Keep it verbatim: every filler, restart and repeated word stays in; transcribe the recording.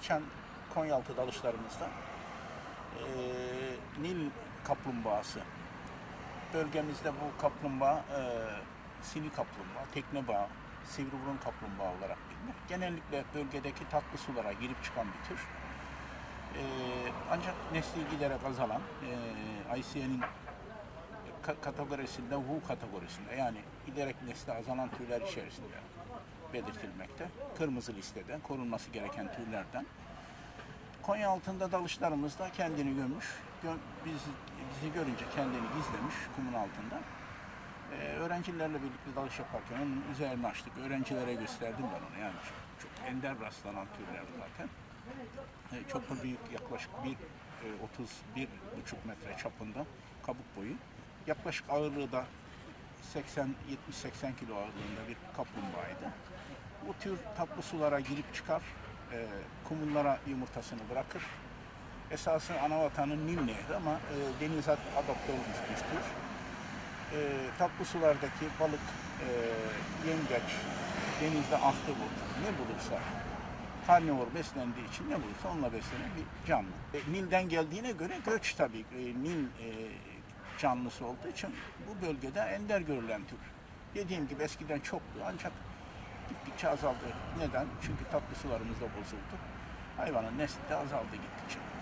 geçen Konyaaltı dalışlarımızda e, Nil kaplumbağası, bölgemizde bu kaplumbağa e, sili kaplumbağa, teknebağ, sivriburun kaplumbağa olarak bilinir. Genellikle bölgedeki tatlı sulara girip çıkan bir tür. E, ancak nesli giderek azalan, e, I C N'in kategorisinde, W kategorisinde, yani giderek nesli azalan türler içerisinde belirtilmekte. Kırmızı listede korunması gereken türlerden. Konyaaltı'nda dalışlarımızda kendini gömmüş, gö biz, bizi görünce kendini gizlemiş kumun altında. Ee, öğrencilerle birlikte dalış yaparken onun üzerini açtık. Öğrencilere gösterdim ben onu. Yani çok, çok ender rastlanan türler zaten. Ee, çok da büyük, yaklaşık bir otuz bir buçuk metre çapında kabuk boyu. Yaklaşık ağırlığı da seksen yetmiş seksen kilo ağırlığında bir kaplumbağaydı. Bu tür tatlı sulara girip çıkar, e, kumullara yumurtasını bırakır. Esasında ana vatanı Nil Nehri ama e, denize adapte olmuş bir tür. E, tatlı sulardaki balık, e, yengeç, denizde ahtapot ne bulursa, karnivor beslendiği için ne bulursa onunla beslenen bir canlı. E, Nil'den geldiğine göre göç tabii. E, Nil e, canlısı olduğu için bu bölgede ender görülen tür. Dediğim gibi eskiden çoktu ancak gittikçe azaldı. Neden? Çünkü tatlı sularımız da bozuldu. Hayvanın nesli de azaldı gittikçe.